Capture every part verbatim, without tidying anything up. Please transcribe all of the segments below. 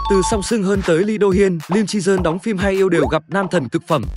Từ Song Seung Heon tới Lee Do Hyun, Lim Chi Yeon đóng phim hay yêu đều gặp nam thần cực phẩm.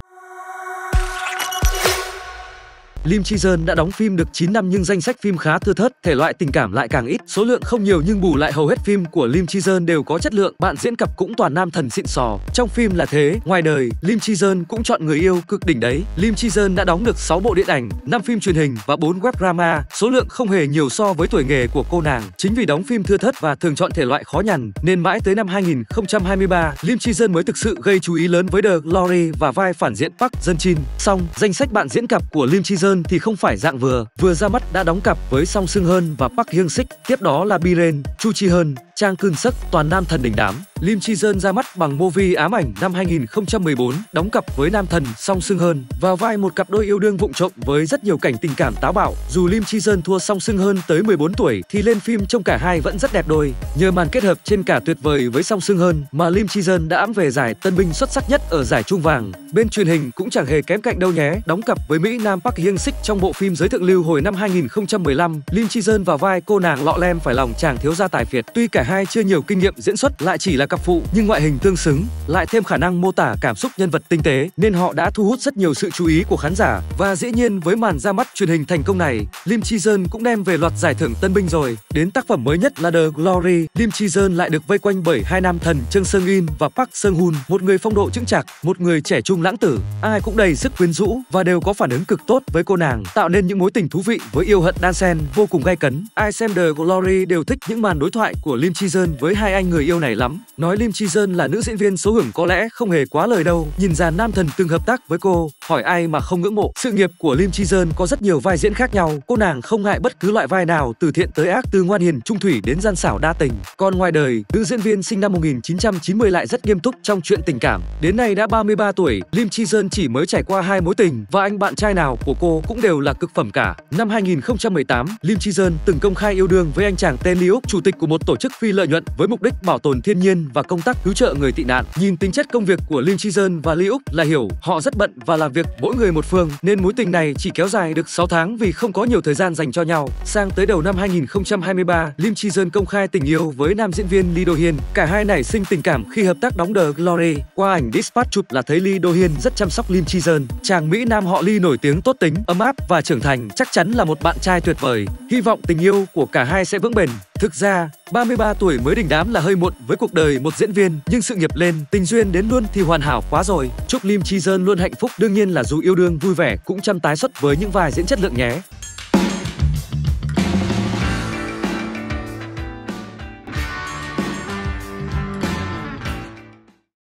Lim Chi Yeon đã đóng phim được chín năm nhưng danh sách phim khá thưa thớt, thể loại tình cảm lại càng ít. Số lượng không nhiều nhưng bù lại hầu hết phim của Lim Chi Yeon đều có chất lượng, bạn diễn cặp cũng toàn nam thần xịn sò. Trong phim là thế, ngoài đời, Lim Chi Yeon cũng chọn người yêu cực đỉnh đấy. Lim Chi Yeon đã đóng được sáu bộ điện ảnh, năm phim truyền hình và bốn web drama. Số lượng không hề nhiều so với tuổi nghề của cô nàng. Chính vì đóng phim thưa thớt và thường chọn thể loại khó nhằn nên mãi tới năm hai nghìn không trăm hai mươi ba, Lim Chi Yeon mới thực sự gây chú ý lớn với The Glory và vai phản diện Park Jeon Jin. Song, danh sách bạn diễn cặp của Lim Chi Yeon thì không phải dạng vừa, vừa ra mắt đã đóng cặp với Song Seung Heon và Park Hyung Sik, tiếp đó là Biren, Chu Chi Heon, Chang Keun Suk, toàn nam thần đỉnh đám. Lim Chi Yeon ra mắt bằng movie Ám Ảnh năm hai nghìn không trăm mười bốn, đóng cặp với nam thần Song Seung Heon vào vai một cặp đôi yêu đương vụng trộm với rất nhiều cảnh tình cảm táo bạo. Dù Lim Chi Yeon thua Song Seung Heon tới mười bốn tuổi thì lên phim trông cả hai vẫn rất đẹp đôi. Nhờ màn kết hợp trên cả tuyệt vời với Song Seung Heon mà Lim Chi Yeon đã ẵm về giải tân binh xuất sắc nhất ở giải Trung Vàng. Bên truyền hình cũng chẳng hề kém cạnh đâu nhé, đóng cặp với Mỹ Nam Park Hyung Sik trong bộ phim Giới Thượng Lưu hồi năm hai nghìn không trăm mười lăm. Lim Chi Yeon vào vai cô nàng lọ lem phải lòng chàng thiếu gia tài phiệt. Tuy cả hai chưa nhiều kinh nghiệm diễn xuất, lại chỉ là cặp phụ, nhưng ngoại hình tương xứng, lại thêm khả năng mô tả cảm xúc nhân vật tinh tế nên họ đã thu hút rất nhiều sự chú ý của khán giả. Và dĩ nhiên với màn ra mắt truyền hình thành công này, Lim Chi Yeon cũng đem về loạt giải thưởng tân binh rồi. Đến tác phẩm mới nhất là The Glory, Lim Chi Yeon lại được vây quanh bởi hai nam thần Chung Seung In và Park Seung Hoon, một người phong độ chững chạc, một người trẻ trung lãng tử, ai cũng đầy sức quyến rũ và đều có phản ứng cực tốt với cô nàng, tạo nên những mối tình thú vị với yêu hận đan xen vô cùng gay cấn. Ai xem The Glory đều thích những màn đối thoại của Lim Chi Yeon với hai anh người yêu này lắm. Nói Lim Chi Yeon là nữ diễn viên số hưởng có lẽ không hề quá lời đâu. Nhìn dàn nam thần từng hợp tác với cô, hỏi ai mà không ngưỡng mộ. Sự nghiệp của Lim Chi Yeon có rất nhiều vai diễn khác nhau, cô nàng không ngại bất cứ loại vai nào, từ thiện tới ác, từ ngoan hiền trung thủy đến gian xảo đa tình. Còn ngoài đời, nữ diễn viên sinh năm một nghìn chín trăm chín mươi lại rất nghiêm túc trong chuyện tình cảm. Đến nay đã ba mươi ba tuổi, Lim Chi Yeon chỉ mới trải qua hai mối tình và anh bạn trai nào của cô cũng đều là cực phẩm cả. Năm hai nghìn không trăm mười tám, Lim Chi Yeon từng công khai yêu đương với anh chàng tên Lee Uk, chủ tịch của một tổ chức phi lợi nhuận với mục đích bảo tồn thiên nhiên và công tác cứu trợ người tị nạn. Nhìn tính chất công việc của Lim Chi Yeon và Lee Uk là hiểu họ rất bận và làm việc mỗi người một phương nên mối tình này chỉ kéo dài được sáu tháng vì không có nhiều thời gian dành cho nhau. Sang tới đầu năm hai nghìn không trăm hai mươi ba, Lim Chi Yeon công khai tình yêu với nam diễn viên Lee Do Hyun. Cả hai nảy sinh tình cảm khi hợp tác đóng The Glory. Qua ảnh Dispatch chụp là thấy Lee Do Hyun rất chăm sóc Lim Chi Yeon. Chàng Mỹ Nam họ Lee nổi tiếng tốt tính, ấm áp và trưởng thành, chắc chắn là một bạn trai tuyệt vời. Hy vọng tình yêu của cả hai sẽ vững bền. Thực ra, ba mươi ba tuổi mới đình đám là hơi muộn với cuộc đời một diễn viên, nhưng sự nghiệp lên, tình duyên đến luôn thì hoàn hảo quá rồi. Chúc Lim Chi Yeon luôn hạnh phúc, đương nhiên là dù yêu đương vui vẻ cũng chăm tái xuất với những vai diễn chất lượng nhé.